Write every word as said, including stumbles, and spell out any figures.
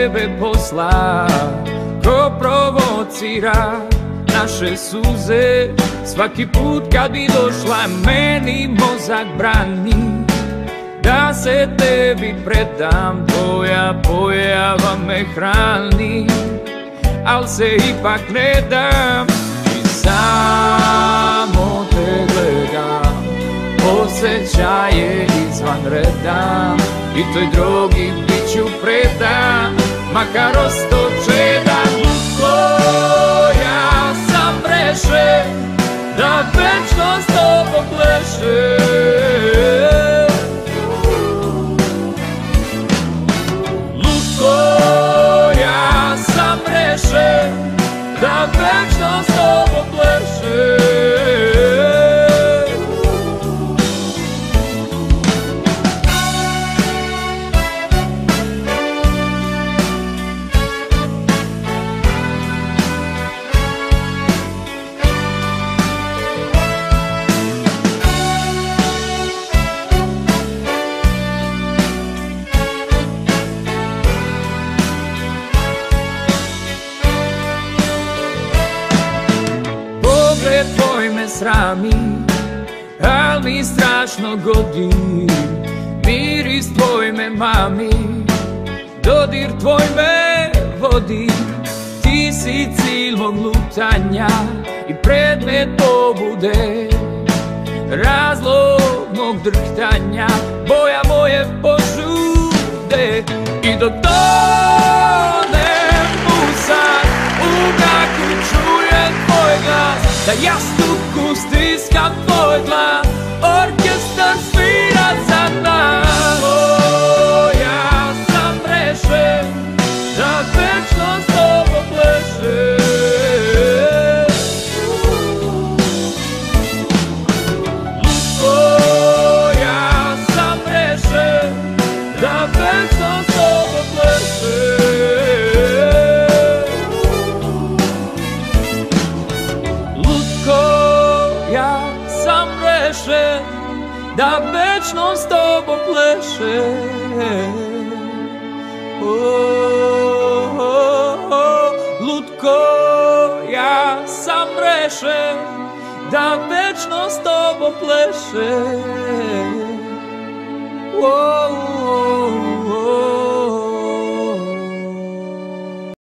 tebe posla, ko provocira naše suze. Svaki put kad bi došla meni mozak brani da se tebi predam, tvoja pojava me hrani, al se ipak ne dam i samo te gledam. Osjećaje izvan reda i toj drogi bit ću predan, makar osto čedan. Ja sam prešao da večno s tobom plešem. Lutko, ja sam rešen da večno s tobom plešem. Tvoj me srami, al mi strašno godi. Miris tvoj me mami, dodir tvoj me vodi. Ti si cilj mog lutanja i predmet pobude, razlog mog drhtanja, boja moje požude. I dok tonem u san, u mraku čujem tvoj glas, da jastuku stiskam tvoj glas, orkestar svira za nas. O, ja sam rešen da večno s tobom plešem. Lutko, ja sam rešen da večno s tobom plešem. Da večno s tobom plešem. Oh, oh, oh, lutko, ja sam rešen da večno s tobom plešem. Oh, oh,